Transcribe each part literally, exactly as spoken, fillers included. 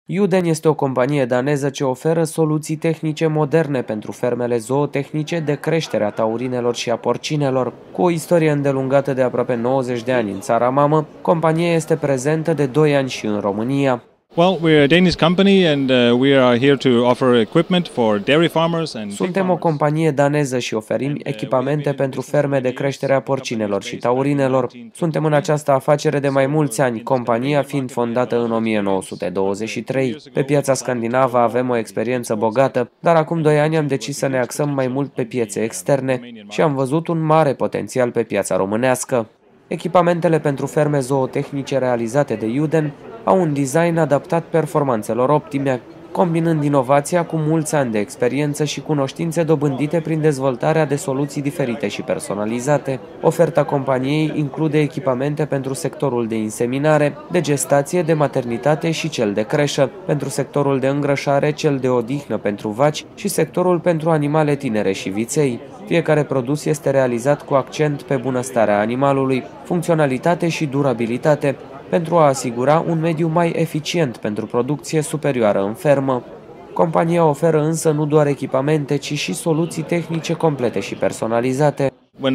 Uden este o companie daneză ce oferă soluții tehnice moderne pentru fermele zootehnice de creștere a taurinelor și a porcinelor. Cu o istorie îndelungată de aproape nouăzeci de ani în țara mamă, compania este prezentă de doi ani și în România. Well, we're a Danish company and uh, we are here to offer equipment for dairy farmers and Suntem o companie daneză și oferim echipamente pentru ferme de creștere a porcinelor și taurinelor. Suntem în această afacere de mai mulți ani, compania fiind fondată în o mie nouă sute douăzeci și trei. Pe piața scandinavă avem o experiență bogată, dar acum doi ani am decis să ne axăm mai mult pe piețe externe și am văzut un mare potențial pe piața românească. Echipamentele pentru ferme zootehnice realizate de Uden au un design adaptat performanțelor optime, combinând inovația cu mulți ani de experiență și cunoștințe dobândite prin dezvoltarea de soluții diferite și personalizate. Oferta companiei include echipamente pentru sectorul de inseminare, de gestație, de maternitate și cel de creșă, pentru sectorul de îngrășare, cel de odihnă pentru vaci și sectorul pentru animale tinere și viței. Fiecare produs este realizat cu accent pe bunăstarea animalului, funcționalitate și durabilitate, pentru a asigura un mediu mai eficient pentru producție superioară în fermă. Compania oferă însă nu doar echipamente, ci și soluții tehnice complete și personalizate.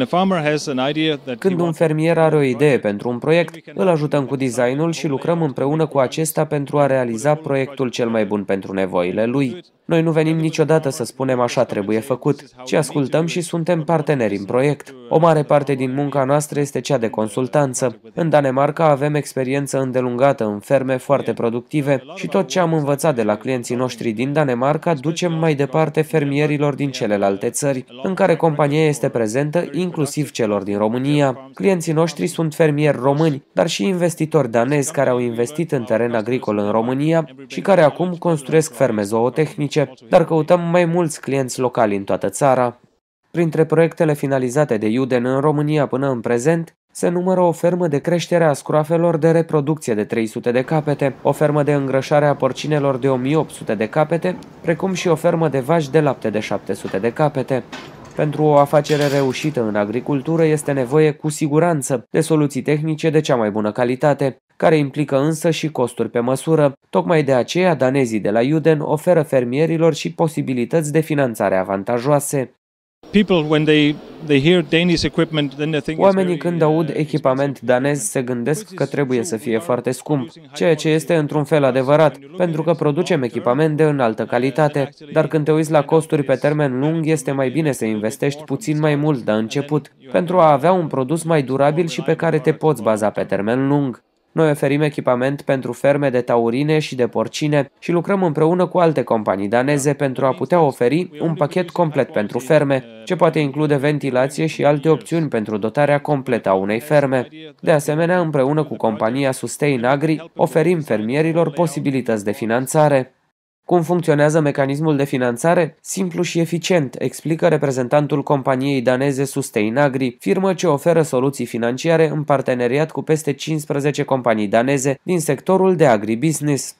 Când un fermier are o idee pentru un proiect, îl ajutăm cu designul și lucrăm împreună cu acesta pentru a realiza proiectul cel mai bun pentru nevoile lui. Noi nu venim niciodată să spunem așa trebuie făcut, ci ascultăm și suntem parteneri în proiect. O mare parte din munca noastră este cea de consultanță. În Danemarca avem experiență îndelungată în ferme foarte productive și tot ce am învățat de la clienții noștri din Danemarca ducem mai departe fermierilor din celelalte țări, în care compania este prezentă, inclusiv celor din România. Clienții noștri sunt fermieri români, dar și investitori danezi care au investit în teren agricol în România și care acum construiesc ferme zootehnice, dar căutăm mai mulți clienți locali în toată țara. Printre proiectele finalizate de Uden în România până în prezent, se numără o fermă de creștere a scroafelor de reproducție de trei sute de capete, o fermă de îngrășare a porcinelor de o mie opt sute de capete, precum și o fermă de vaci de lapte de șapte sute de capete. Pentru o afacere reușită în agricultură este nevoie cu siguranță de soluții tehnice de cea mai bună calitate, care implică însă și costuri pe măsură. Tocmai de aceea danezii de la Uden oferă fermierilor și posibilități de finanțare avantajoase. Oamenii când aud echipament danez se gândesc că trebuie să fie foarte scump, ceea ce este într-un fel adevărat, pentru că producem echipament de înaltă calitate, dar când te uiți la costuri pe termen lung, este mai bine să investești puțin mai mult de început, pentru a avea un produs mai durabil și pe care te poți baza pe termen lung. Noi oferim echipament pentru ferme de taurine și de porcine și lucrăm împreună cu alte companii daneze pentru a putea oferi un pachet complet pentru ferme, ce poate include ventilație și alte opțiuni pentru dotarea completă a unei ferme. De asemenea, împreună cu compania Sustain Agri, oferim fermierilor posibilități de finanțare. Cum funcționează mecanismul de finanțare? Simplu și eficient, explică reprezentantul companiei daneze Sustain Agri, firmă ce oferă soluții financiare în parteneriat cu peste cincisprezece companii daneze din sectorul de agribusiness.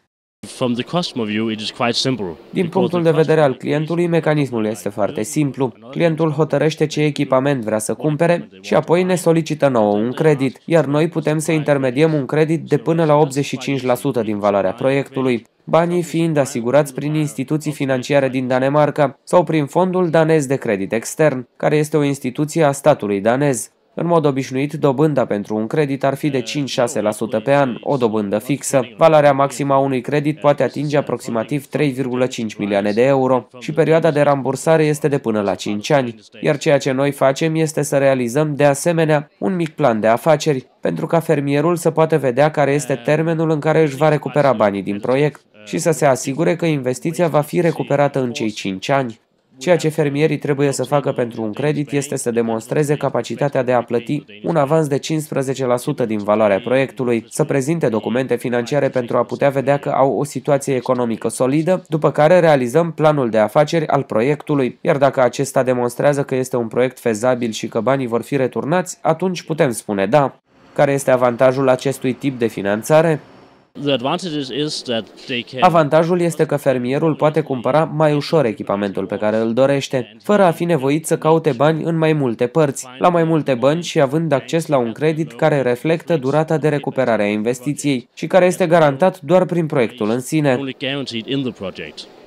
Din punctul de vedere al clientului, mecanismul este foarte simplu. Clientul hotărăște ce echipament vrea să cumpere și apoi ne solicită nouă un credit, iar noi putem să intermediem un credit de până la optzeci și cinci la sută din valoarea proiectului, banii fiind asigurați prin instituții financiare din Danemarca sau prin Fondul danez de credit extern, care este o instituție a statului danez. În mod obișnuit, dobânda pentru un credit ar fi de cinci-șase la sută pe an, o dobândă fixă. Valoarea maximă a unui credit poate atinge aproximativ trei virgulă cinci milioane de euro și perioada de rambursare este de până la cinci ani. Iar ceea ce noi facem este să realizăm de asemenea un mic plan de afaceri, pentru ca fermierul să poată vedea care este termenul în care își va recupera banii din proiect și să se asigure că investiția va fi recuperată în cei cinci ani. Ceea ce fermierii trebuie să facă pentru un credit este să demonstreze capacitatea de a plăti un avans de cincisprezece la sută din valoarea proiectului, să prezinte documente financiare pentru a putea vedea că au o situație economică solidă, după care realizăm planul de afaceri al proiectului, iar dacă acesta demonstrează că este un proiect fezabil și că banii vor fi returnați, atunci putem spune da. Care este avantajul acestui tip de finanțare? Avantajul este că fermierul poate cumpăra mai ușor echipamentul pe care îl dorește, fără a fi nevoit să caute bani în mai multe părți, la mai multe bănci și având acces la un credit care reflectă durata de recuperare a investiției și care este garantat doar prin proiectul în sine.